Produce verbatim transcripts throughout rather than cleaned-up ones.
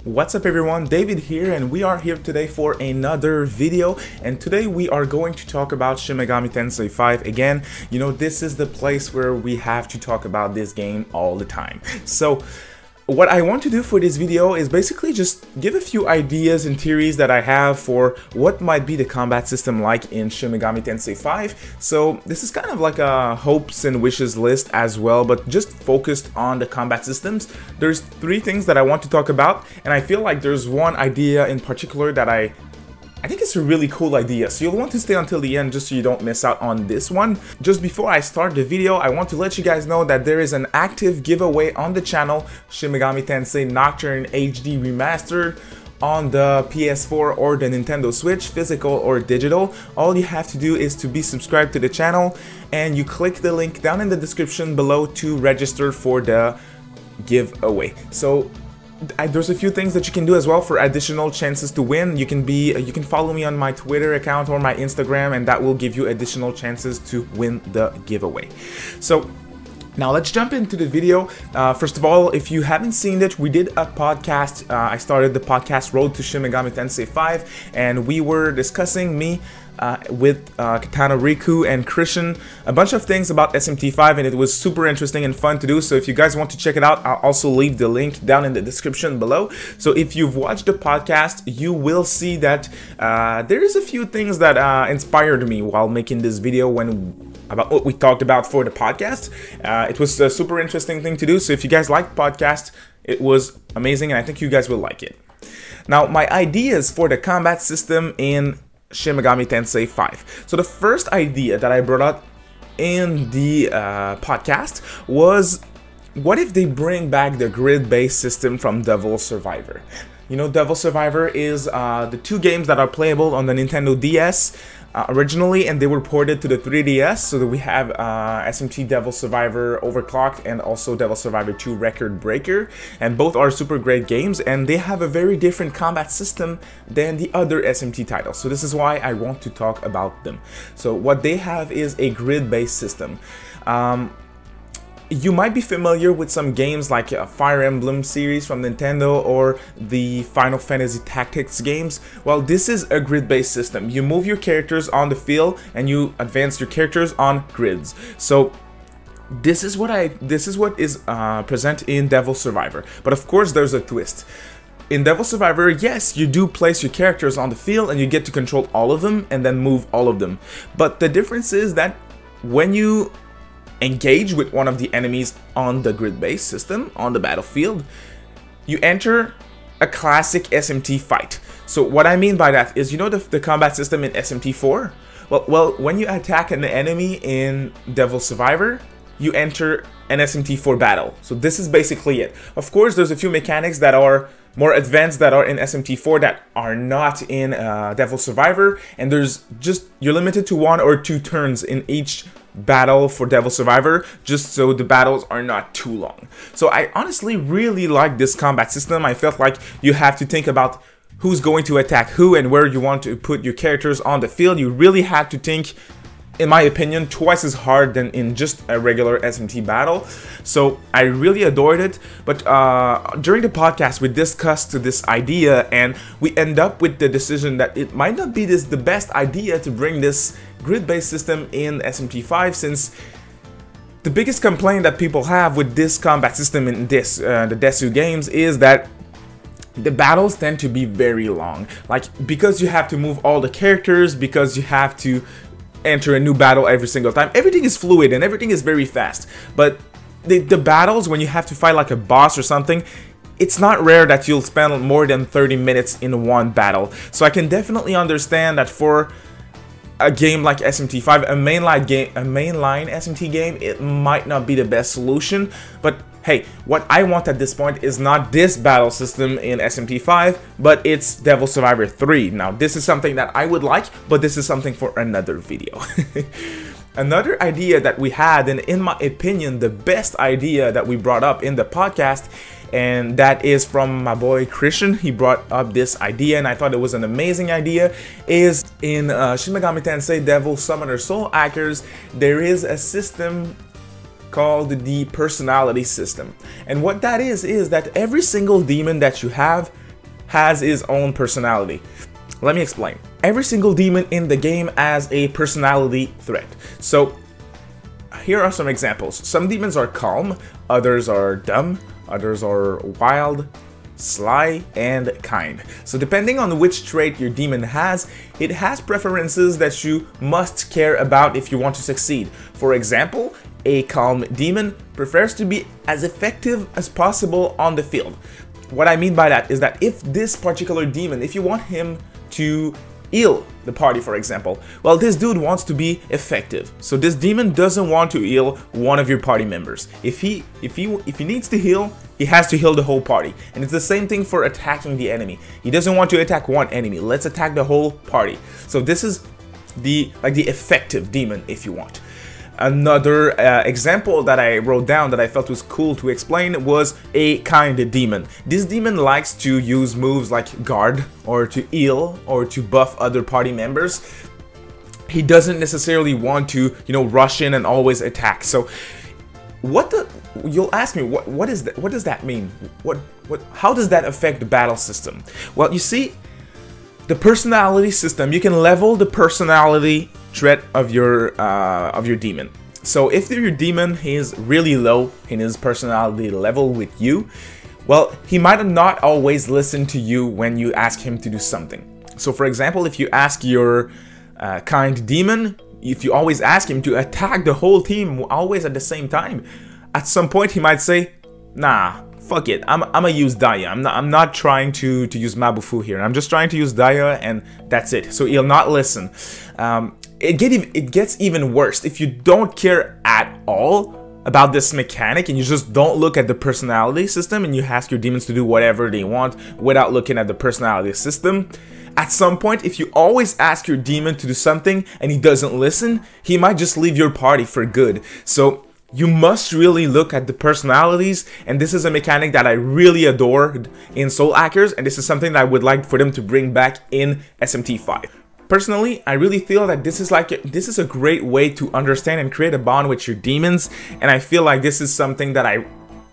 What's up everyone, David here, and we are here today for another video. And today we are going to talk about Shin Megami Tensei V again. You know, this is the place where we have to talk about this game all the time. So what I want to do for this video is basically just give a few ideas and theories that I have for what might be the combat system like in Shin Megami Tensei V. So this is kind of like a hopes and wishes list as well, but just focused on the combat systems. There's three things that I want to talk about, and I feel like there's one idea in particular that I I think it's a really cool idea, so you'll want to stay until the end just so you don't miss out on this one. Just before I start the video, I want to let you guys know that there is an active giveaway on the channel, Shin Megami Tensei Nocturne H D Remastered, on the P S four or the Nintendo Switch, physical or digital. All you have to do is to be subscribed to the channel, and you click the link down in the description below to register for the giveaway. So I, there's a few things that you can do as well for additional chances to win. You can be, you can follow me on my Twitter account or my Instagram, and that will give you additional chances to win the giveaway. So now let's jump into the video. Uh, first of all, if you haven't seen it, we did a podcast. Uh, I started the podcast Road to Shin Megami Tensei V, and we were discussing me Uh, with uh, KatanaRikku and Krischenn, a bunch of things about S M T five, and it was super interesting and fun to do. So if you guys want to check it out, I'll also leave the link down in the description below. So if you've watched the podcast, you will see that uh, there is a few things that uh, inspired me while making this video when about what we talked about for the podcast. Uh, it was a super interesting thing to do. So if you guys like podcast, it was amazing, and I think you guys will like it. Now, my ideas for the combat system in Shin Megami Tensei V. So the first idea that I brought up in the uh, podcast was, what if they bring back the grid-based system from Devil Survivor? You know, Devil Survivor is uh, the two games that are playable on the Nintendo D S uh, originally, and they were ported to the three D S, so that we have uh, S M T Devil Survivor Overclocked and also Devil Survivor two Record Breaker, and both are super great games, and they have a very different combat system than the other S M T titles. So this is why I want to talk about them. So what they have is a grid-based system. Um, You might be familiar with some games like a Fire Emblem series from Nintendo or the Final Fantasy Tactics games. Well, this is a grid-based system. You move your characters on the field and you advance your characters on grids. So this is what I this is what is uh, present in Devil Survivor. But of course, there's a twist. In Devil Survivor, yes, you do place your characters on the field and you get to control all of them and then move all of them. But the difference is that when you engage with one of the enemies on the grid-based system on the battlefield, you enter a classic S M T fight. So what I mean by that is, you know the, the combat system in S M T four? Well, well, when you attack an enemy in Devil Survivor, you enter an S M T four battle. So this is basically it. Of course, there's a few mechanics that are more advanced that are in S M T four that are not in uh, Devil Survivor, and there's just, you're limited to one or two turns in each battle for Devil Survivor, just so the battles are not too long. So I honestly really like this combat system. I felt like you have to think about who's going to attack who and where you want to put your characters on the field. You really have to think, in my opinion, twice as hard than in just a regular S M T battle. So I really adored it. But uh, during the podcast, we discussed this idea, and we end up with the decision that it might not be this the best idea to bring this grid-based system in S M T five, since the biggest complaint that people have with this combat system in this uh, the Desu games is that the battles tend to be very long. Like, because you have to move all the characters, because you have to enter a new battle every single time, everything is fluid and everything is very fast. But the, the battles, when you have to fight like a boss or something, it's not rare that you'll spend more than thirty minutes in one battle. So I can definitely understand that for a game like S M T five, a mainline game, a mainline S M T game, it might not be the best solution. But hey, what I want at this point is not this battle system in S M T five, but it's Devil Survivor three. Now, this is something that I would like, but this is something for another video. Another idea that we had, and in my opinion, the best idea that we brought up in the podcast, and that is from my boy Krischenn. He brought up this idea, and I thought it was an amazing idea, is in uh, Shin Megami Tensei Devil Summoner Soul Hackers, there is a system called the personality system. And what that is, is that every single demon that you have has his own personality. Let me explain. Every single demon in the game has a personality threat. So here are some examples. Some demons are calm, others are dumb, others are wild, sly, and kind. So depending on which trait your demon has, it has preferences that you must care about if you want to succeed. For example, a calm demon prefers to be as effective as possible on the field. What I mean by that is that if this particular demon, if you want him to heal the party, for example, well, this dude wants to be effective. So this demon doesn't want to heal one of your party members. If he if he if he needs to heal, he has to heal the whole party. And it's the same thing for attacking the enemy. He doesn't want to attack one enemy. Let's attack the whole party. So this is the like the effective demon, if you want. Another uh, example that I wrote down that I felt was cool to explain was a kind demon. This demon likes to use moves like guard or to heal or to buff other party members. He doesn't necessarily want to, you know, rush in and always attack. So what the you'll ask me what what is that what does that mean? What what how does that affect the battle system? Well, you see, the personality system, you can level the personality trait of your uh, of your demon. So if your demon is really low in his personality level with you, well, he might not always listen to you when you ask him to do something. So for example, if you ask your uh, kind demon, if you always ask him to attack the whole team always at the same time, at some point he might say, nah, fuck it, I'm, I'm gonna use Daya. I'm not, I'm not trying to, to use Mabufu here. I'm just trying to use Daya and that's it. So he'll not listen. Um, it, get, it gets even worse. If you don't care at all about this mechanic and you just don't look at the personality system and you ask your demons to do whatever they want without looking at the personality system, at some point, if you always ask your demon to do something and he doesn't listen, he might just leave your party for good. So you must really look at the personalities, and this is a mechanic that I really adored in Soul Hackers, and this is something that I would like for them to bring back in S M T five. Personally, I really feel that this is like a, this is a great way to understand and create a bond with your demons, and I feel like this is something that I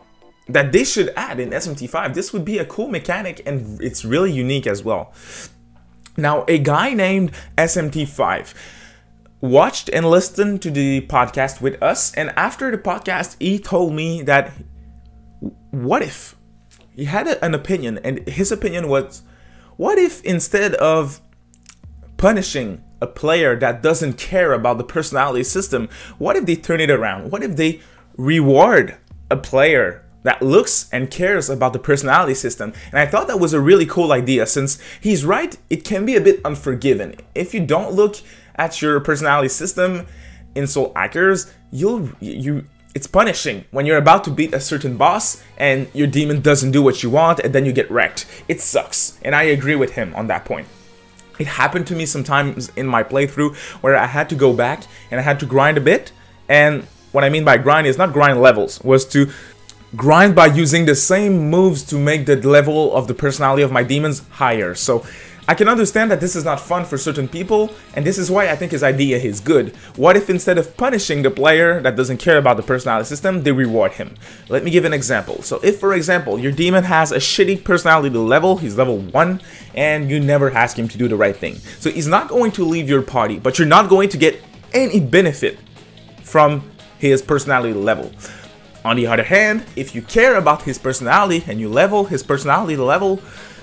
that they should add in S M T five. This would be a cool mechanic, and it's really unique as well. Now, a guy named S M T five watched and listened to the podcast with us, and after the podcast he told me that what if he had a, an opinion, and his opinion was, what if instead of punishing a player that doesn't care about the personality system, what if they turn it around? What if they reward a player that looks and cares about the personality system? And I thought that was a really cool idea, since he's right, it can be a bit unforgiving. If you don't look at your personality system in Soul Hackers, you'll you it's punishing when you're about to beat a certain boss and your demon doesn't do what you want and then you get wrecked. It sucks, and I agree with him on that point. It happened to me sometimes in my playthrough where I had to go back and I had to grind a bit, and what I mean by grind is not grind levels, was to grind by using the same moves to make the level of the personality of my demons higher. So I can understand that this is not fun for certain people, and this is why I think his idea is good. What if instead of punishing the player that doesn't care about the personality system, they reward him? Let me give an example. So if, for example, your demon has a shitty personality level, he's level one, and you never ask him to do the right thing. So he's not going to leave your party, but you're not going to get any benefit from his personality level. On the other hand, if you care about his personality and you level his personality level,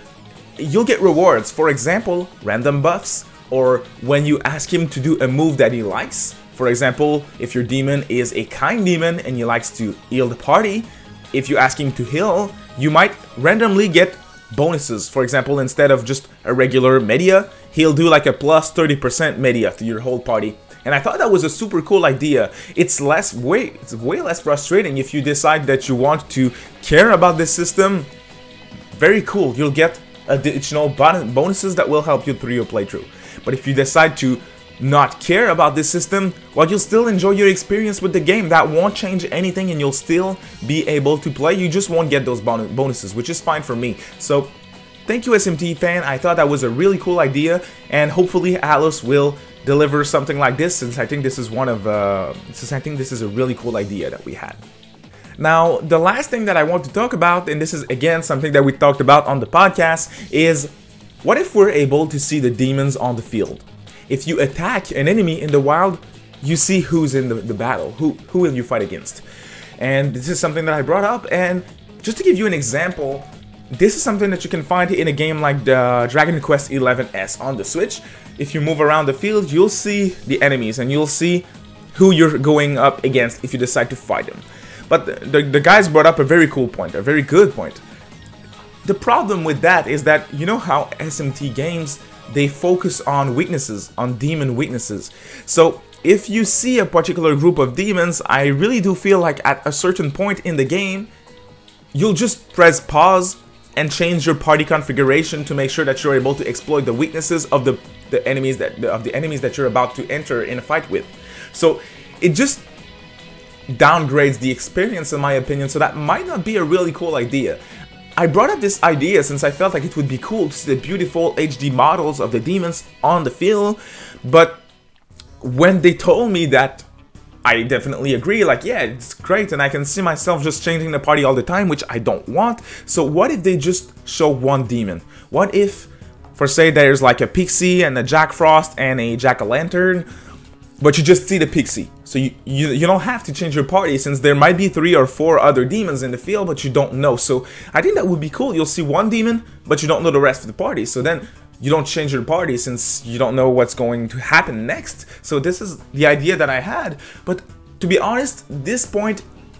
you'll get rewards. For example, random buffs, or when you ask him to do a move that he likes. For example, if your demon is a kind demon and he likes to heal the party, if you ask him to heal, you might randomly get bonuses. For example, instead of just a regular media, he'll do like a plus thirty percent media to your whole party. And I thought that was a super cool idea. It's less way it's way less frustrating if you decide that you want to care about this system. Very cool. You'll get additional bonuses that will help you through your playthrough. But if you decide to not care about this system, well, you'll still enjoy your experience with the game. That won't change anything, and you'll still be able to play. You just won't get those bon bonuses, which is fine for me. So thank you, S M T fan. I thought that was a really cool idea, and hopefully Atlus will deliver something like this, since I think this is one of uh, since I think this is a really cool idea that we had. Now, the last thing that I want to talk about, and this is again something that we talked about on the podcast, is what if we're able to see the demons on the field? If you attack an enemy in the wild, you see who's in the, the battle, who, who will you fight against? And this is something that I brought up, and just to give you an example, this is something that you can find in a game like the Dragon Quest eleven S on the Switch. If you move around the field, you'll see the enemies, and you'll see who you're going up against if you decide to fight them. But the, the, the guys brought up a very cool point, a very good point. The problem with that is that, you know how S M T games, they focus on weaknesses, on demon weaknesses. So if you see a particular group of demons, I really do feel like at a certain point in the game, you'll just press pause and change your party configuration to make sure that you're able to exploit the weaknesses of the, the enemies that of the enemies that you're about to enter in a fight with. So it just downgrades the experience, in my opinion, so that might not be a really cool idea. I brought up this idea since I felt like it would be cool to see the beautiful H D models of the demons on the field, but when they told me that, I definitely agree, like, yeah, it's great, and I can see myself just changing the party all the time, which I don't want. So what if they just show one demon? What if, for say, there's like a pixie and a Jack Frost and a jack-o'-lantern, but you just see the pixie, so you, you you don't have to change your party, since there might be three or four other demons in the field, but you don't know. So I think that would be cool. You'll see one demon, but you don't know the rest of the party. So then you don't change your party, since you don't know what's going to happen next. So this is the idea that I had. But to be honest, at this point,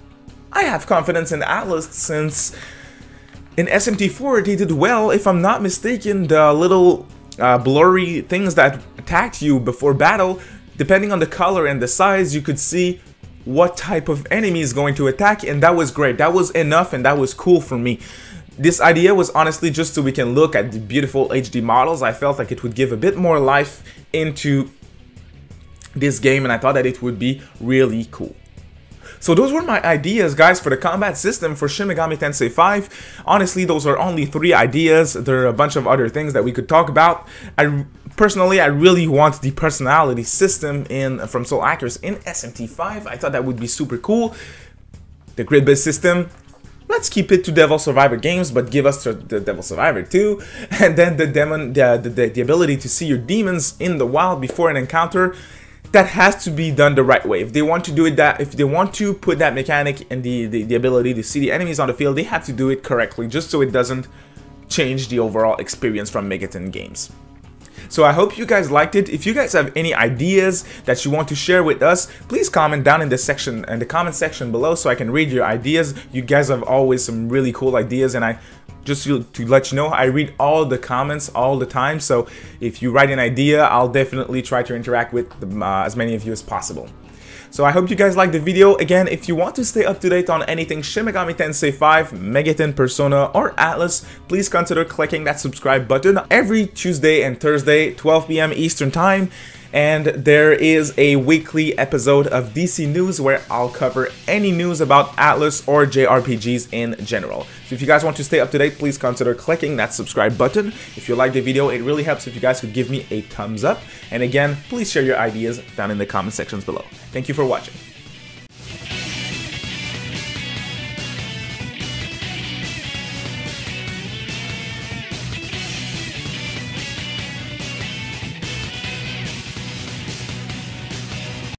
I have confidence in Atlus, since in S M T four they did well. If I'm not mistaken, the little uh, blurry things that attacked you before battle, depending on the color and the size, you could see what type of enemy is going to attack, and that was great. That was enough, and that was cool for me. This idea was honestly just so we can look at the beautiful H D models. I felt like it would give a bit more life into this game, and I thought that it would be really cool. So those were my ideas, guys, for the combat system for Shin Megami Tensei five. Honestly, those are only three ideas. There are a bunch of other things that we could talk about. I personally, I really want the personality system in from Soul Hackers in S M T five. I thought that would be super cool. The grid-based system, let's keep it to Devil Survivor games, but give us the Devil Survivor two. And then the demon, the, the, the ability to see your demons in the wild before an encounter. That has to be done the right way. If they want to do it that, if they want to put that mechanic and the, the, the ability to see the enemies on the field, they have to do it correctly, just so it doesn't change the overall experience from Megaton games. So I hope you guys liked it. If you guys have any ideas that you want to share with us, please comment down in the section in the comment section below so I can read your ideas. You guys have always some really cool ideas, and I just to, to let you know, I read all the comments all the time. So if you write an idea, I'll definitely try to interact with the, uh, as many of you as possible. So I hope you guys liked the video. Again, if you want to stay up to date on anything Shin Megami Tensei five, Megaton, Persona, or Atlus, please consider clicking that subscribe button every Tuesday and Thursday, twelve p m Eastern Time. And there is a weekly episode of D C News where I'll cover any news about Atlus or J R P Gs in general. So if you guys want to stay up to date, please consider clicking that subscribe button. If you like the video, it really helps if you guys could give me a thumbs up. And again, please share your ideas down in the comment sections below. Thank you for watching.